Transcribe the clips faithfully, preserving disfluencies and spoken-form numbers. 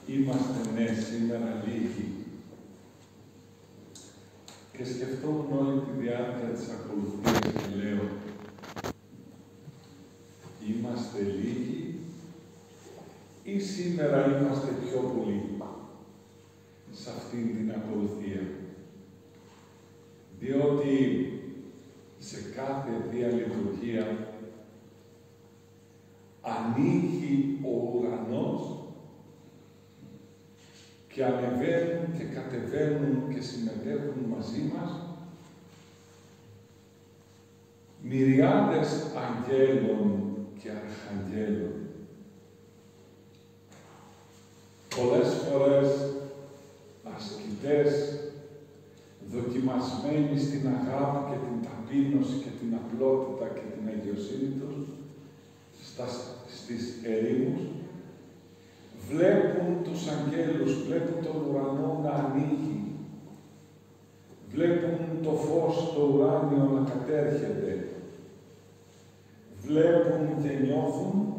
είμαστε ναι σήμερα λίγοι. Και σκεφτόμουν όλη τη διάρκεια της ακολουθίας και λέω, είμαστε λίγοι ή σήμερα είμαστε πιο πολλοί σε αυτήν την ακολουθία. Διότι σε κάθε Θεία Λειτουργία ανοίγει ο ουρανός και ανεβαίνουν και κατεβαίνουν και συμμετέχουν μαζί μας μυριάδες αγγέλων και αρχαγγέλων. Πολλές φορές ασκητές, δοκιμασμένοι στην αγάπη και την ταπείνωση και την απλότητα και την αγιοσύνη τους, στα, στις ερήμους, βλέπουν τους αγγέλους, βλέπουν τον ουρανό να ανοίγει, βλέπουν το φως το ουράνιο να κατέρχεται, βλέπουν και νιώθουν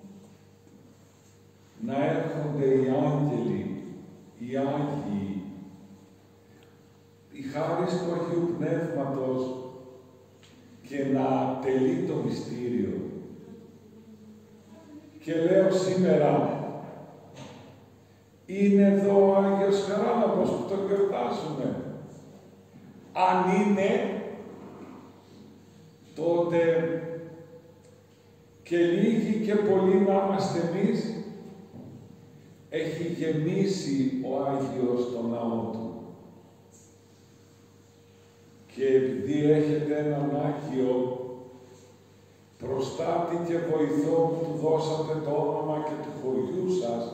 να έρχονται οι άγγελοι, οι Άγιοι, η χάρις του Αγίου Πνεύματος και να τελεί το μυστήριο. Και λέω σήμερα, είναι εδώ ο Άγιος Χαράλαμπος που τον γιορτάζουμε. Αν είναι, τότε και λίγοι και πολλοί να είμαστε εμείς, έχει γεμίσει ο Άγιος τον ναό του. Και επειδή έχετε έναν Άγιο προστάτη και βοηθό που του δώσατε το όνομα και του χωριού σας,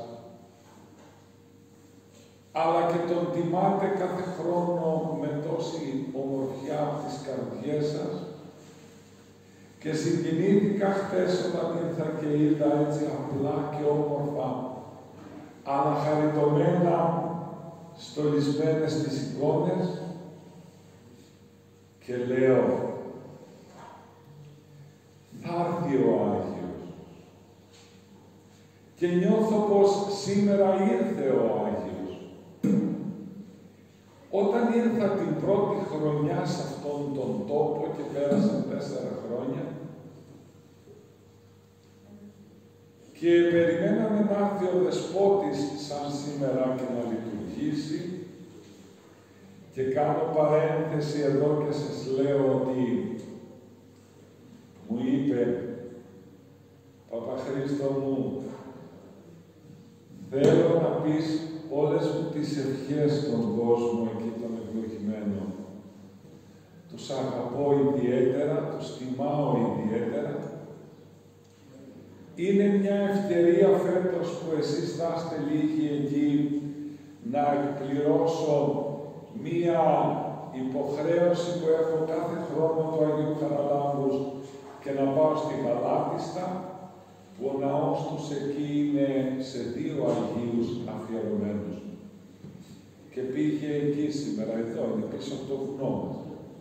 αλλά και τον τιμάτε κάθε χρόνο με τόση ομορφιά από τις καρδιές σας, και συγκινήθηκα χτες όταν ήρθα και είδα έτσι απλά και όμορφα, αλλά χαριτωμένα στολισμένες τις εικόνες, και λέω, θα έρθει ο Άγιος. Και νιώθω πως σήμερα ήρθε ο Άγιος. Όταν ήρθα την πρώτη χρονιά σε αυτόν τον τόπο και πέρασαν τέσσερα χρόνια και περιμέναμε να έρθει ο Δεσπότης σαν σήμερα και να λειτουργήσει, και κάνω παρένθεση εδώ και σας λέω ότι μου είπε, Παπαχρήστο μου, θέλω να πεις όλες μου τις ευχές στον κόσμο εκεί τον ευλογημένο. Τους αγαπώ ιδιαίτερα, τους τιμάω ιδιαίτερα. Είναι μια ευκαιρία φέτος που εσείς θα είστε λίγοι εκεί να εκπληρώσω μία υποχρέωση που έχω κάθε χρόνο του Αγίου Χαραλάμπους και να πάω στη Γαλάτιστα, που ο ναός τους εκεί είναι σε δύο Αγίους αφιερωμένους. Και πήγε εκεί σήμερα, εδώ, είναι πίσω από το βουνό μας.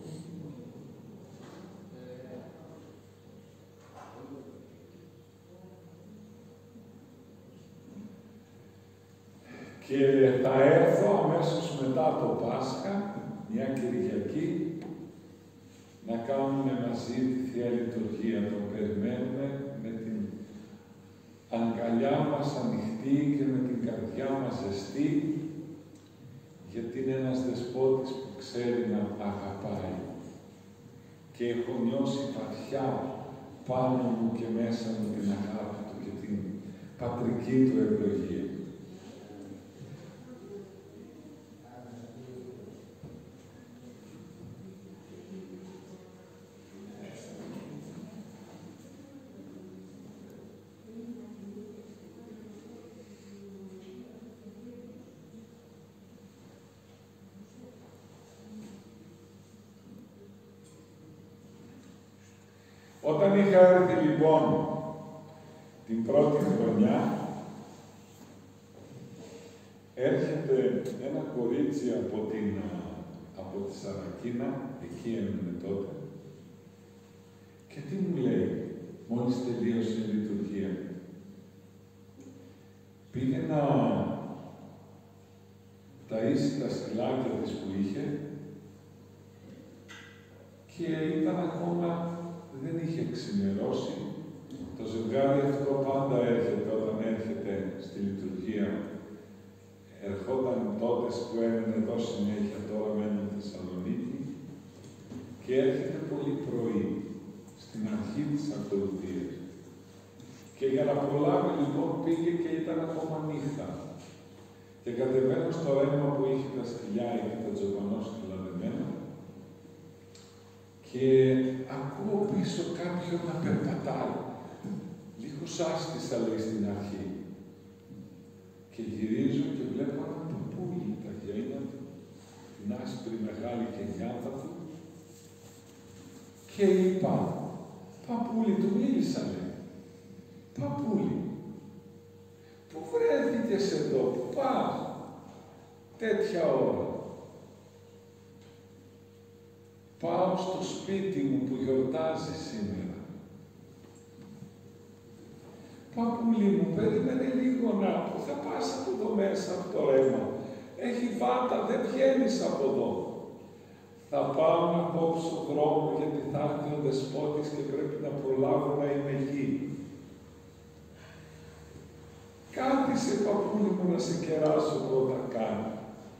Και θα έρθω αμέσως μετά το Πάσχα, μια Κυριακή, να κάνουμε μαζί τη Θεία Λειτουργία. Τον περιμένουμε με την αγκαλιά μας ανοιχτή και με την καρδιά μας ζεστή, γιατί είναι ένας Δεσπότης που ξέρει να αγαπάει. Και έχω νιώσει βαθιά πάνω μου και μέσα μου την αγάπη του και την πατρική του ευλογία. Όταν είχα έρθει λοιπόν την πρώτη χρονιά, έρχεται ένα κορίτσι από, την, από τη Σαρακίνα, εκεί έμεινε τότε, και τι μου λέει, μόλις τελείωσε η λειτουργία. Πήγαινα ταΐσει τα σκυλάκια της που είχε και ήταν ακόμα, δεν είχε ξημερώσει. Το ζευγάρι αυτό πάντα έρχεται όταν έρχεται στη λειτουργία. Ερχόταν τότε που έμεινε εδώ συνέχεια, τώρα μένουν στη Θεσσαλονίκη και έρχεται πολύ πρωί, στην αρχή της ακολουθίας. Και για να προλάβει λοιπόν πήγε και ήταν ακόμα νύχτα. Και κατεβαίνω στο ρέμα που είχε τα σκυλιά και τα τζοπανό σκυλαδεμένα και ακούω πίσω κάποιον να περπατάει. Λίγο σάστησα, λέει, στην αρχή. Και γυρίζω και βλέπω ένα παππούλι, τα γένια του, την άσπρη μεγάλη γενιάδα του και είπα, παππούλι, του μίλησα, λέει. Παππούλι, πού βρέθηκες εδώ, πού πας, τέτοια ώρα. Πάω στο σπίτι μου που γιορτάζει σήμερα. Παππούλι μου, περίμενε λίγο να πω, θα πας από εδώ μέσα από το ρέμα. Έχει βάτα, δεν βγαίνεις από εδώ. Θα πάω να κόψω δρόμο γιατί θα έρθει ο δεσπότης και πρέπει να προλάβω να είμαι εκεί. Κάθισε, παππούλι μου, να σε κεράσω πρώτα κάνει.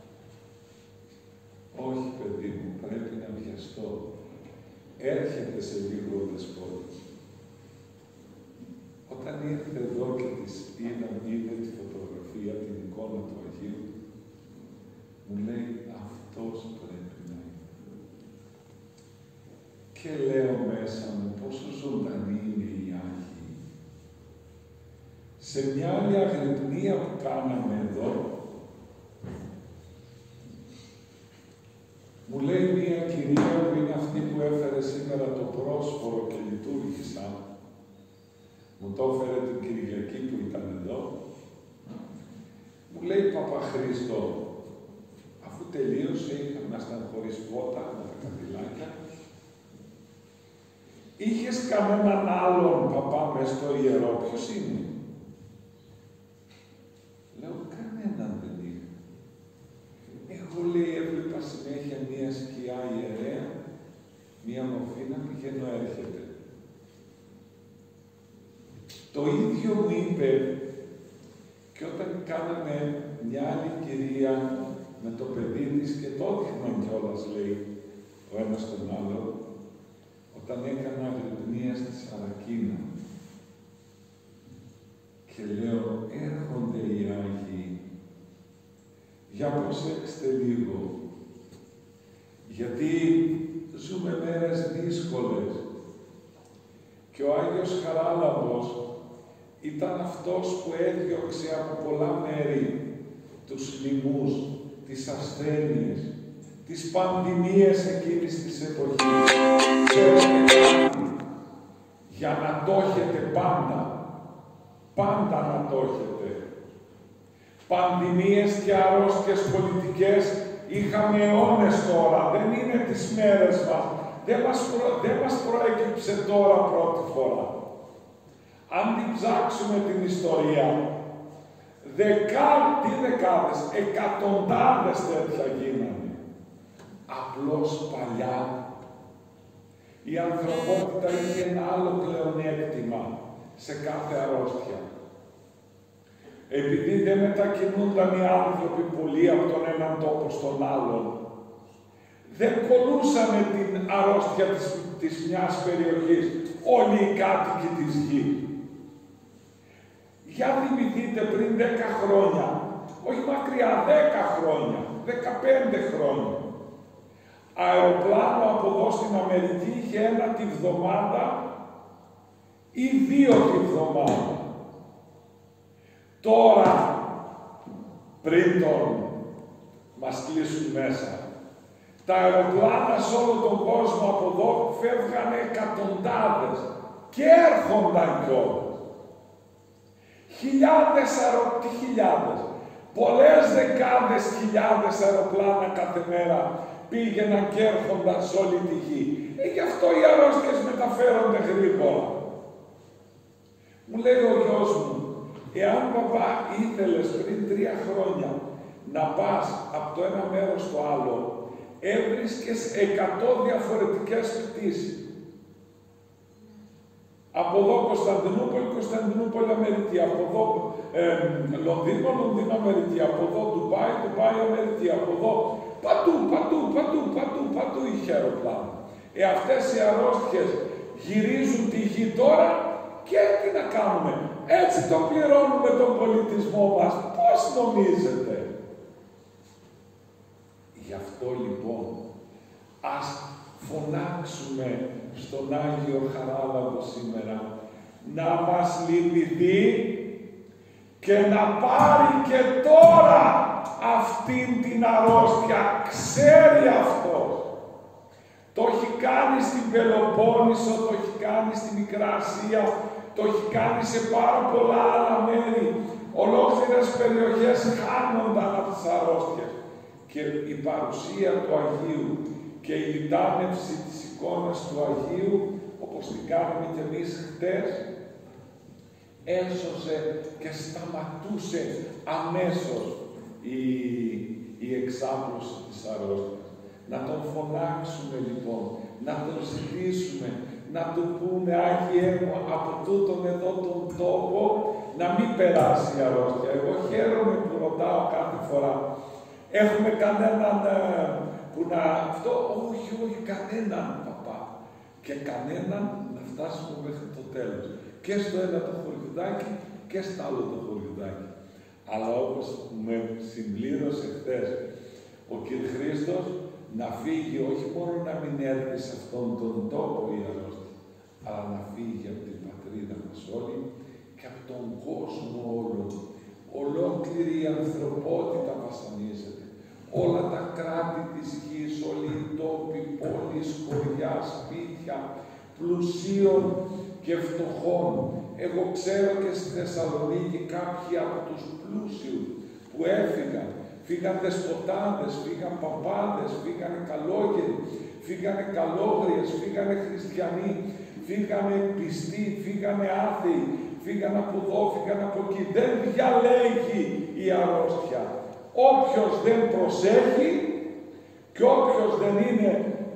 Όχι, παιδί μου, πρέπει να βιαστώ. Έρχεται σε λίγο ο δεσπότης. Όταν ήρθε εδώ και της είδα, είδε τη φωτογραφία, την εικόνα του Αγίου, μου λέει, αυτός πρέπει να είναι. Και λέω μέσα μου, πόσο ζωντανή είναι η Άγιοι. Σε μια άλλη αγρυπνία που κάναμε εδώ, μου λέει μία κυρία που είναι αυτή που έφερε σήμερα το πρόσφορο και λειτουργήσα. Μου το έφερε την Κυριακή που ήταν εδώ. Μου λέει, Παπαχρήστο, αφού τελείωσε, ήμασταν χωρίς φώτα με τα καπηλάκια. Είχες κανέναν άλλον παπά μες στο ιερό, ποιος είναι? Λέω, κανέναν δεν είχα. Εγώ, λέει, έβλεπα συνέχεια μία σκιά ιερέα, μία μορφή να πηγαίνω έρχεται. Το ίδιο μου είπε και όταν κάναμε μια άλλη κυρία με το παιδί της και το έδειχναν κιόλας, λέει, ο ένας τον άλλο, όταν έκανα αγρυπνία στη Σαρακίνα. Και λέω, έρχονται οι Άγιοι. Για προσέξτε λίγο. Γιατί ζούμε μέρες δύσκολες. Και ο Άγιος Χαράλαμπος ήταν αυτός που έδιωξε από πολλά μέρη τους λοιμούς, τις ασθένειες, τις πανδημίες εκείνης της εποχής. Ξέρετε κάτι, για να το έχετε πάντα, πάντα να το έχετε. Πανδημίες και αρρώστιες πολιτικές είχαμε αιώνες τώρα, δεν είναι τις μέρες μας. Δεν μας, προ... δεν μας προέκυψε τώρα πρώτη φορά. Αν την ψάξουμε την ιστορία, δεκά, τι δεκάδες, εκατοντάδες τέτοια γίνανε. Απλώς παλιά η ανθρωπότητα είχε ένα άλλο πλεονέκτημα σε κάθε αρρώστια. Επειδή δεν μετακινούνταν οι άνθρωποι πολύ από τον έναν τόπο στον άλλον, δεν κολούσανε την αρρώστια της, της μιας περιοχής όλοι οι κάτοικοι της γης. Για θυμηθείτε πριν δέκα χρόνια, όχι μακριά, δέκα χρόνια, δεκαπέντε χρόνια, αεροπλάνο από εδώ στην Αμερική είχε ένα τη βδομάδα ή δύο τη βδομάδα. Τώρα, πριν τον μας κλείσουν μέσα, τα αεροπλάνα σε όλο τον κόσμο από εδώ φεύγανε εκατοντάδες και έρχονταν κιόλας. Χιλιάδες αεροπλάνα, τι χιλιάδες, πολλές δεκάδες χιλιάδες αεροπλάνα κάθε μέρα πήγαιναν και έρχονταν σε όλη τη γη. Ε, γι' αυτό οι αρρώστιες μεταφέρονται γρήγορα. Μου λέει ο γιος μου, εάν παπά ήθελες πριν τρία χρόνια να πας από το ένα μέρος στο άλλο, έβρισκες εκατό διαφορετικές πτήσεις. Από εδώ Κωνσταντινούπολη, Κωνσταντινούπολη, Αμερική. Από εδώ ε, Λονδίνο, Λονδίνο, Αμερική. Από εδώ Ντουμπάι, Ντουμπάι, Αμερική. Από εδώ παντού, παντού, παντού, παντού, παντού είχε αεροπλάνο. Ε, αυτές οι αρρώστιες γυρίζουν τη γη τώρα και τι να κάνουμε. Έτσι το πληρώνουμε τον πολιτισμό μας. Πώς νομίζετε. Γι' αυτό λοιπόν, ας φωνάξουμε στον Άγιο Χαράλαμπο σήμερα να μας λυπηθεί και να πάρει και τώρα αυτήν την αρρώστια. Ξέρει αυτός. Το έχει κάνει στην Πελοπόννησο, το έχει κάνει στη Μικρά Ασία, το έχει κάνει σε πάρα πολλά άλλα μέρη. Ολόκληρες περιοχές χάνονταν από τις αρρώστιες. Και η παρουσία του Αγίου και η λιτάνευση της εικόνας του Αγίου, όπως την κάνουμε και εμείς χτες, έσωσε και σταματούσε αμέσως η, η εξάπλωση της αρρώστιας. Να τον φωνάξουμε λοιπόν, να τον ζητήσουμε, να του πούμε Άγιε μου από τούτον εδώ τον τόπο να μην περάσει η αρρώστια. Εγώ χαίρομαι που ρωτάω κάθε φορά. Έχουμε κανέναν που να... Αυτό, όχι, όχι, κανέναν παπά. Και κανέναν να φτάσουμε μέχρι το τέλος. Και στο ένα το χωριουδάκι και στο άλλο το χωριουδάκι. Αλλά όπως με συμπλήρωσε χθες ο κ. Χρήστος, να φύγει όχι μόνο να μην έρθει σε αυτόν τον τόπο η αρρώστια, αλλά να φύγει από την πατρίδα μας όλοι και από τον κόσμο όλο. Ολόκληρη η ανθρωπότητα βασανίζεται. Όλα τα κράτη της γης, όλοι οι τόποι, πόλεις, χωριά, σπίτια, πλουσίων και φτωχών. Εγώ ξέρω και στη Θεσσαλονίκη κάποιοι από τους πλούσιους που έφυγαν. Φύγαν δεσποτάδες, φύγαν παπάδες, φύγανε καλόγεροι, φύγανε καλόγριες, φύγανε χριστιανοί, φύγανε πιστοί, φύγανε άθεοι, φύγαν από εδώ, φύγαν από εκεί. Δεν διαλέγει η αρρώστια. Όποιος δεν προσέχει και όποιος δεν είναι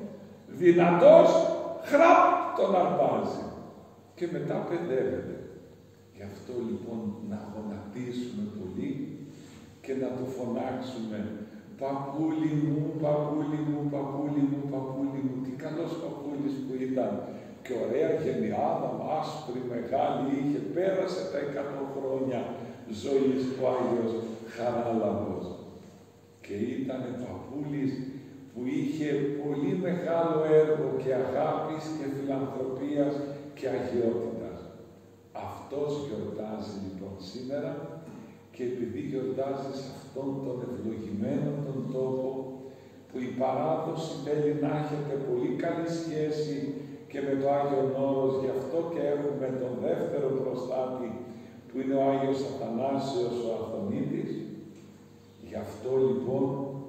δυνατός, χραπ τον αρπάζει. Και μετά παιδεύεται. Γι' αυτό λοιπόν να γονατίσουμε πολύ και να του φωνάξουμε «Παππούλη μου, παππούλη μου, παππούλη μου, παππούλη μου». Τι καλός παππούλης που ήταν. Και ωραία γενιάδα, άσπρη, μεγάλη, είχε, πέρασε τα εκατό χρόνια ζωής του Άγιος Χαράλαμπος. Και ήταν παππούλης που είχε πολύ μεγάλο έργο και αγάπης και φιλανθρωπίας και αγιότητας. Αυτός γιορτάζει λοιπόν σήμερα και επειδή γιορτάζει σε αυτόν τον ευλογημένο τον τόπο που η παράδοση θέλει να έχετε πολύ καλή σχέση και με το Άγιον Όρος, γι' αυτό και έχουμε τον δεύτερο προστάτη που είναι ο Άγιος Αθανάσιος ο Αθωνίτης. Γι' αυτό λοιπόν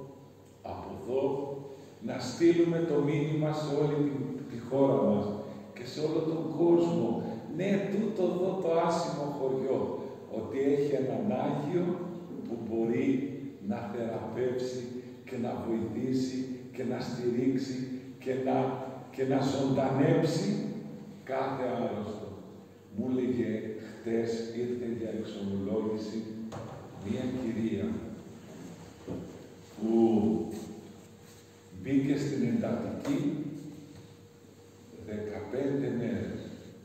από εδώ να στείλουμε το μήνυμα σε όλη τη, τη χώρα μας και σε όλο τον κόσμο. Ναι, τούτο εδώ το άσημο χωριό, ότι έχει έναν Άγιο που μπορεί να θεραπεύσει και να βοηθήσει και να στηρίξει και να, και να ζωντανέψει κάθε άρρωστο. Μου έλεγε χτες, ήρθε για εξομολόγηση μία κυρία που μπήκε στην εντατική δεκαπέντε μέρες.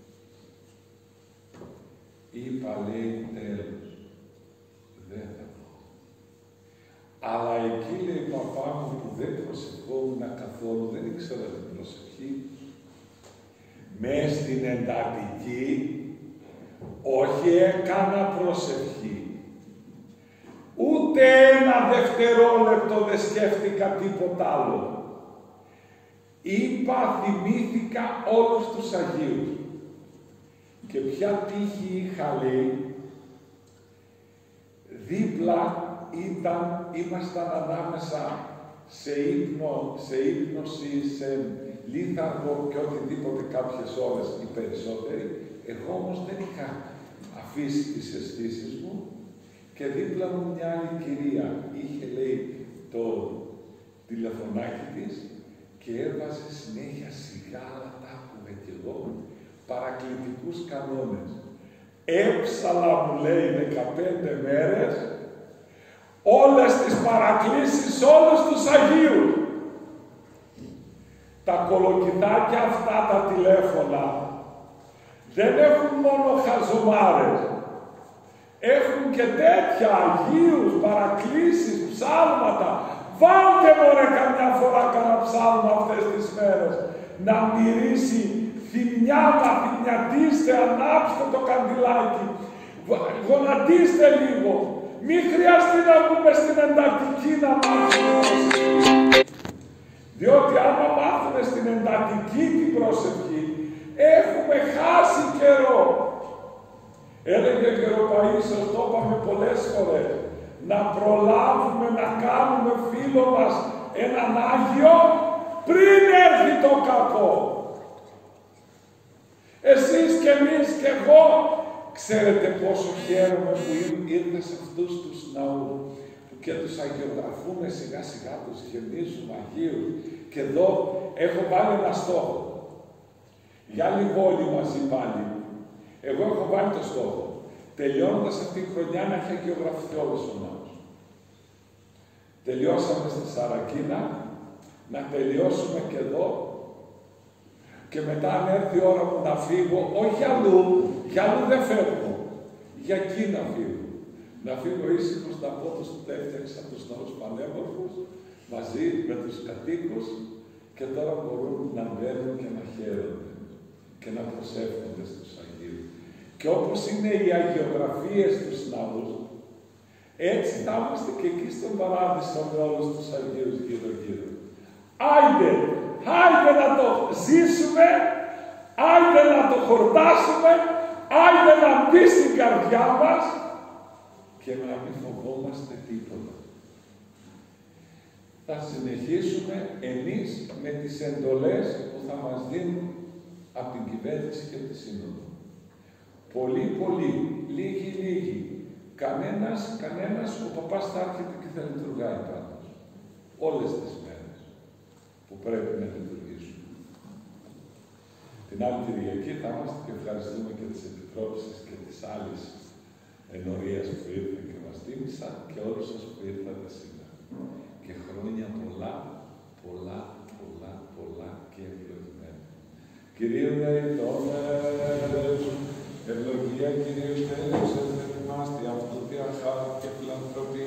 Είπα, λέει, τέλος. Δεν θα πω. Αλλά εκεί, λέει, παπά μου, που δεν προσευχόμουν καθόλου, δεν ήξερα την προσευχή, μες στην εντατική, όχι έκανα προσευχή. Ούτε ένα δευτερόλεπτο δεν σκέφτηκα τίποτα άλλο. Είπα, θυμήθηκα όλους τους Αγίους. Και ποια τύχη είχα, λέει, δίπλα ήταν, ήμασταν ανάμεσα σε ύπνο, σε ύπνωση, σε λίθαργο και οτιδήποτε κάποιες ώρες οι περισσότεροι. Εγώ όμως δεν είχα αφήσει τις αισθήσεις μου Και δίπλα μου μια άλλη κυρία είχε, λέει, το τηλεφωνάκι της και έβαζε συνέχεια σιγά, αλλά τα άκουγα κι εγώ, παρακλητικούς κανόνες. Έψαλα, μου λέει, δεκαπέντε μέρες, όλες τις παρακλήσεις, όλους τους Αγίους. Τα κολοκυθάκια αυτά τα τηλέφωνα δεν έχουν μόνο χαζομάρες. Έχουν και τέτοια Αγίους, παρακλήσεις, ψάλματα. Βάλτε μωρέ καμιά φορά κανένα ψάλμα αυτές τις μέρες. Να μυρίσει θυμιά, να θυμιατίστε, ανάψτε το καντιλάκι. Γονατίστε λίγο. Μην χρειαστεί να βγούμε στην εντατική να μάθουμε. Διότι άμα μάθουμε στην εντατική την προσευχή, έχουμε χάσει καιρό. Έλεγε και ο Παΐσιος, το είπαμε πολλές φορές, να προλάβουμε να κάνουμε φίλο μας έναν Άγιο πριν έρθει το κακό. Εσείς και εμείς και εγώ, ξέρετε πόσο χαίρομαι που ήρθα σε αυτούς τους ναούς που και τους αγιογραφούμε σιγά σιγά, τους γεμίζουμε Αγίους. Και εδώ έχω βάλει ένα στόχο. Για λίγο όλοι μαζί πάλι. Εγώ έχω βάλει το στόχο. Τελειώνοντας αυτή τη χρονιά να έχει αγιογραφηθεί όλος ο ναός. Τελειώσαμε στη Σαρακίνα, να τελειώσουμε και εδώ. Και μετά αν έρθει η ώρα μου να φύγω, όχι αλλού, για αλλού δεν φεύγω. Για εκεί να φύγω. Να φύγω ήσυχος να πω τους που έφτιαξα τους ναούς πανέμορφους, μαζί με τους κατοίκους, και τώρα μπορούν να μπαίνουν και να χαίρονται και να προσεύχονται στους Αγίους. Και όπως είναι οι αγιογραφίες στους ναούς, έτσι θα είμαστε και εκεί στον Παράδεισο με όλους τους Αγίους γύρω-γύρω. Άιντε, άιντε να το ζήσουμε, άιντε να το χορτάσουμε, άιντε να μπει στην καρδιά μας και να μην φοβόμαστε τίποτα. Θα συνεχίσουμε εμείς με τις εντολές που θα μας δίνουν από την κυβέρνηση και τη Σύνοδο. Πολύ, πολύ, λίγοι, λίγοι. Κανένας, κανένας, ο παπάς θα έρχεται και θα λειτουργάει πάντως. Όλες τις μέρες που πρέπει να λειτουργήσουμε. Την άλλη Κυριακή θα είμαστε και ευχαριστούμε και τις επιτρόψεις και τις άλλες ενορίες που ήρθαν και μας τίμησαν και όλους σας που ήρθατε σήμερα. Και χρόνια πολλά, πολλά, πολλά, πολλά και ευλογημένα. Κυρίου Δεϊτώνες, ευλογία Κυρίου Θεός, εμάς, τη αυτούτια χάρη και φιλανθρωπία.